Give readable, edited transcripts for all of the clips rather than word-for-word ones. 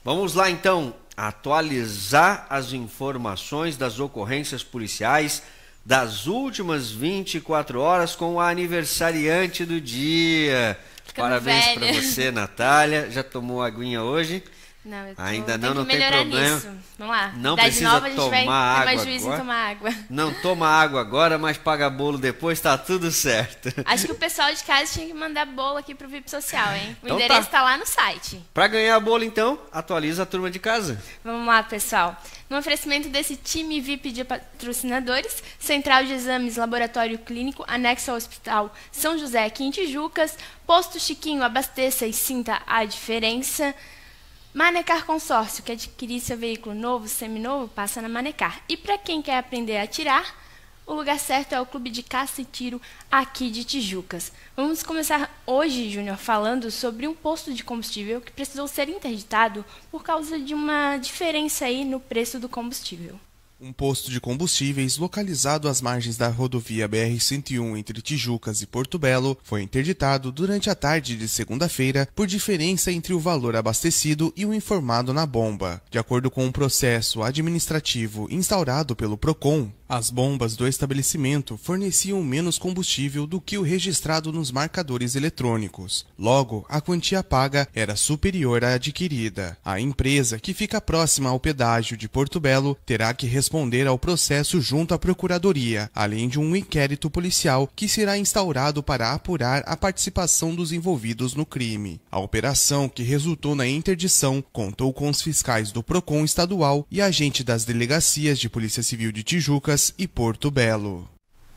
Vamos lá então atualizar as informações das ocorrências policiais das últimas 24 horas com o aniversariante do dia. Parabéns para você, Natália. Já tomou aguinha hoje? Não, ainda não tem problema. Nisso. Vamos lá. Não precisa tomar água mais juízo em tomar água. Não toma água agora, mas paga bolo depois, tá tudo certo. Acho que o pessoal de casa tinha que mandar bolo aqui pro VIP Social, hein? O então endereço tá lá no site. Para ganhar bolo, então, atualiza a turma de casa. Vamos lá, pessoal. No oferecimento desse time VIP de patrocinadores, Central de Exames Laboratório Clínico, anexo ao Hospital São José aqui em Tijucas, Posto Chiquinho, abasteça e sinta a diferença. Manecar Consórcio, que adquirir seu veículo novo, seminovo, passa na Manecar. E para quem quer aprender a atirar, o lugar certo é o Clube de Caça e Tiro aqui de Tijucas. Vamos começar hoje, Júnior, falando sobre um posto de combustível que precisou ser interditado por causa de uma diferença aí no preço do combustível. Um posto de combustíveis localizado às margens da rodovia BR-101 entre Tijucas e Porto Belo foi interditado durante a tarde de segunda-feira por diferença entre o valor abastecido e o informado na bomba. De acordo com um processo administrativo instaurado pelo PROCON, as bombas do estabelecimento forneciam menos combustível do que o registrado nos marcadores eletrônicos. Logo, a quantia paga era superior à adquirida. A empresa, que fica próxima ao pedágio de Porto Belo, terá que responder ao processo junto à Procuradoria, além de um inquérito policial que será instaurado para apurar a participação dos envolvidos no crime. A operação, que resultou na interdição, contou com os fiscais do PROCON estadual e agente das delegacias de Polícia Civil de Tijucas e Porto Belo.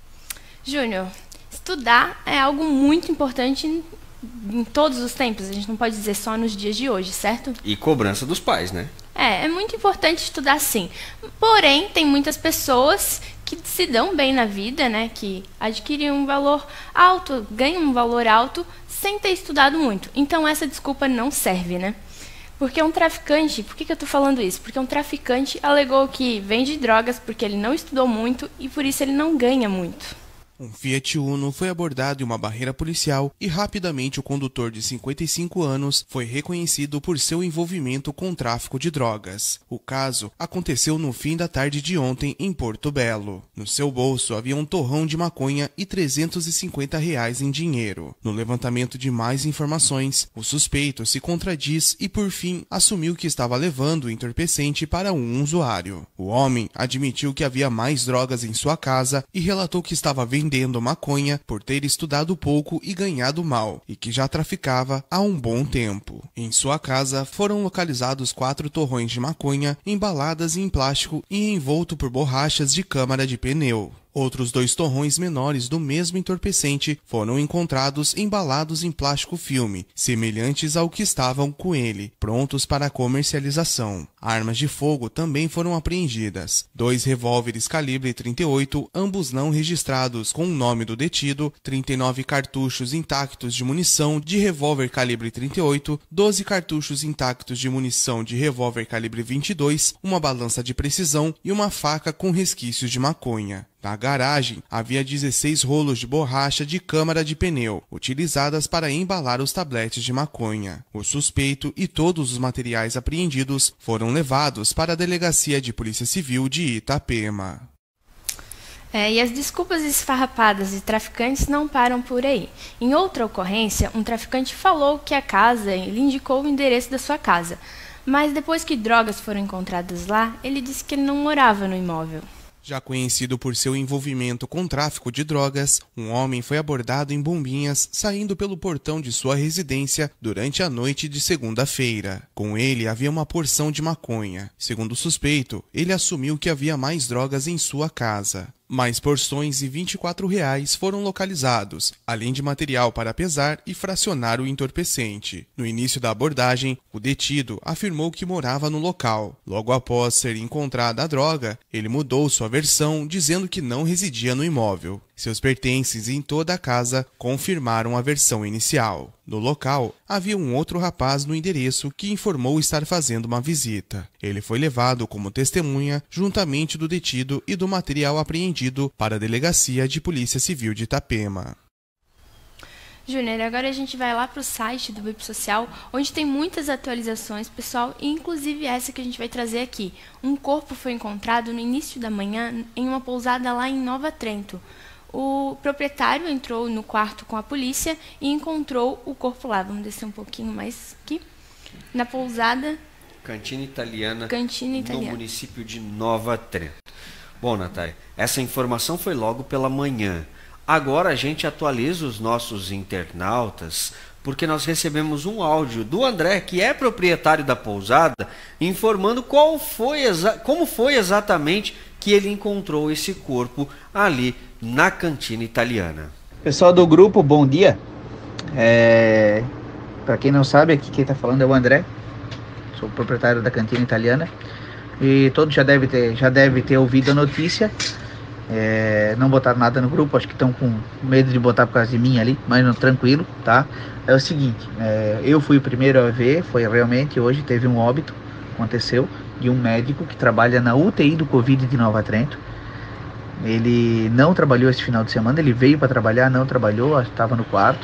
Júnior, estudar é algo muito importante em todos os tempos, a gente não pode dizer só nos dias de hoje, certo? E cobrança dos pais, né? É muito importante estudar sim. Porém, tem muitas pessoas que se dão bem na vida, né? Que adquirem um valor alto, ganham um valor alto sem ter estudado muito. Então essa desculpa não serve, né? Porque um traficante, por que eu estou falando isso? Porque um traficante alegou que vende drogas porque ele não estudou muito e por isso ele não ganha muito. Um Fiat Uno foi abordado em uma barreira policial e rapidamente o condutor de 55 anos foi reconhecido por seu envolvimento com tráfico de drogas. O caso aconteceu no fim da tarde de ontem em Porto Belo. No seu bolso havia um torrão de maconha e R$350 em dinheiro. No levantamento de mais informações, o suspeito se contradiz e por fim assumiu que estava levando o entorpecente para um usuário. O homem admitiu que havia mais drogas em sua casa e relatou que estava vendendo maconha por ter estudado pouco e ganhado mal, e que já traficava há um bom tempo. Em sua casa foram localizados 4 torrões de maconha embaladas em plástico e envolto por borrachas de câmara de pneu. Outros 2 torrões menores do mesmo entorpecente foram encontrados embalados em plástico filme, semelhantes ao que estavam com ele, prontos para comercialização. Armas de fogo também foram apreendidas. 2 revólveres calibre 38, ambos não registrados com o nome do detido, 39 cartuchos intactos de munição de revólver calibre 38, 12 cartuchos intactos de munição de revólver calibre 22, uma balança de precisão e uma faca com resquícios de maconha. Na garagem, havia 16 rolos de borracha de câmara de pneu, utilizadas para embalar os tabletes de maconha. O suspeito e todos os materiais apreendidos foram levados para a Delegacia de Polícia Civil de Itapema. E as desculpas esfarrapadas de traficantes não param por aí. Em outra ocorrência, um traficante falou que a casa, ele indicou o endereço da sua casa, mas depois que drogas foram encontradas lá, ele disse que ele não morava no imóvel. Já conhecido por seu envolvimento com tráfico de drogas, um homem foi abordado em Bombinhas, saindo pelo portão de sua residência durante a noite de segunda-feira. Com ele havia uma porção de maconha. Segundo o suspeito, ele assumiu que havia mais drogas em sua casa. Mais porções e R$24 foram localizados, além de material para pesar e fracionar o entorpecente. No início da abordagem, o detido afirmou que morava no local. Logo após ser encontrada a droga, ele mudou sua versão, dizendo que não residia no imóvel. Seus pertences em toda a casa confirmaram a versão inicial. No local, havia um outro rapaz no endereço que informou estar fazendo uma visita. Ele foi levado como testemunha, juntamente do detido e do material apreendido, para a Delegacia de Polícia Civil de Itapema. Júnior, agora a gente vai lá para o site do VIP Social, onde tem muitas atualizações, pessoal, e inclusive essa que a gente vai trazer aqui. Um corpo foi encontrado no início da manhã em uma pousada lá em Nova Trento. O proprietário entrou no quarto com a polícia e encontrou o corpo lá. Vamos descer um pouquinho mais aqui. Na pousada... Cantina Italiana, no município de Nova Trento. Bom, Natália, essa informação foi logo pela manhã. Agora a gente atualiza os nossos internautas, porque nós recebemos um áudio do André, que é proprietário da pousada, informando como foi exatamente que ele encontrou esse corpo ali na Cantina Italiana. Pessoal do grupo, bom dia. Para quem não sabe, aqui quem está falando é o André, sou proprietário da Cantina Italiana, e todos já deve ter ouvido a notícia. Não botaram nada no grupo, acho que estão com medo de botar por causa de mim ali, mas não, tranquilo, tá? É o seguinte, eu fui o primeiro a ver, foi realmente hoje, teve um óbito, aconteceu, de um médico que trabalha na UTI do Covid de Nova Trento. Ele não trabalhou esse final de semana, ele veio para trabalhar, não trabalhou, estava no quarto.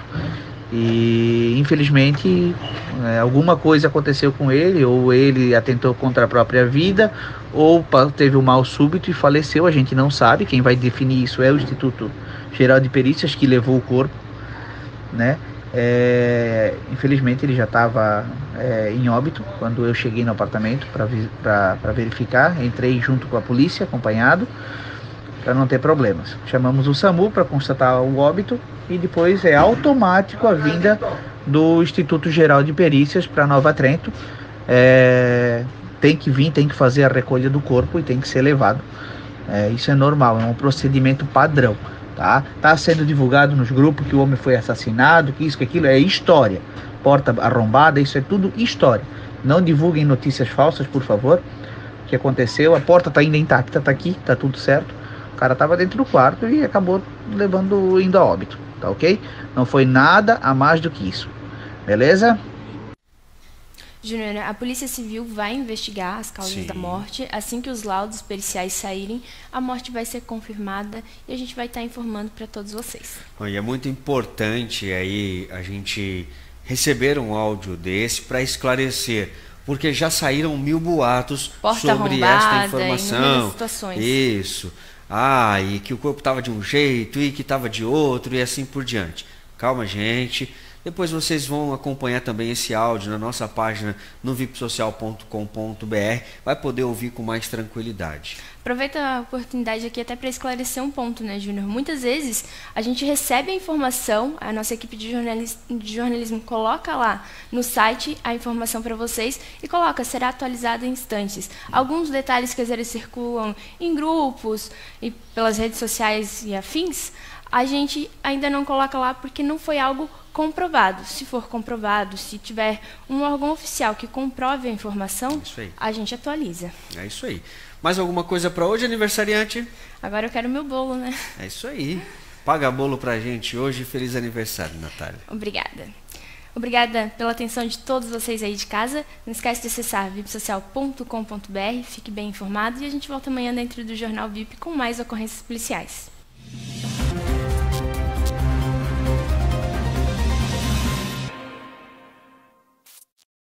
E infelizmente alguma coisa aconteceu com ele, ou ele atentou contra a própria vida, ou teve um mal súbito e faleceu. A gente não sabe, quem vai definir isso é o Instituto Geral de Perícias, que levou o corpo, né? Infelizmente ele já estava em óbito quando eu cheguei no apartamento para verificar. Entrei junto com a polícia, acompanhado, para não ter problemas. Chamamos o SAMU para constatar o óbito e depois é automático a vinda do Instituto Geral de Perícias para Nova Trento. Tem que vir, tem que fazer a recolha do corpo e tem que ser levado. Isso é normal, é um procedimento padrão. Tá sendo divulgado nos grupos que o homem foi assassinado, que isso, que aquilo, é história. Porta arrombada, isso é tudo história. Não divulguem notícias falsas, por favor. O que aconteceu, a porta tá ainda intacta, tá aqui, tá tudo certo. O cara estava dentro do quarto e acabou indo a óbito, tá ok? Não foi nada a mais do que isso, beleza? Júnior, a Polícia Civil vai investigar as causas da morte. Assim que os laudos periciais saírem, a morte vai ser confirmada e a gente vai estar informando para todos vocês. E é muito importante aí a gente receber um áudio desse para esclarecer, porque já saíram 1000 boatos sobre esta informação. Isso. E que o corpo estava de um jeito e que estava de outro e assim por diante. Calma, gente. Depois vocês vão acompanhar também esse áudio na nossa página no vipsocial.com.br. Vai poder ouvir com mais tranquilidade. Aproveita a oportunidade aqui até para esclarecer um ponto, né, Júnior? Muitas vezes a gente recebe a informação, a nossa equipe de jornalismo coloca lá no site a informação para vocês e coloca, será atualizado em instantes. Alguns detalhes que às vezes circulam em grupos e pelas redes sociais e afins, a gente ainda não coloca lá porque não foi algo comprovado. Se for comprovado, se tiver um órgão oficial que comprove a informação, a gente atualiza. É isso aí. Mais alguma coisa para hoje, aniversariante? Agora eu quero meu bolo, né? É isso aí. Paga bolo pra gente hoje. Feliz aniversário, Natália. Obrigada. Obrigada pela atenção de todos vocês aí de casa. Não esquece de acessar vipsocial.com.br. Fique bem informado e a gente volta amanhã dentro do Jornal VIP com mais ocorrências policiais.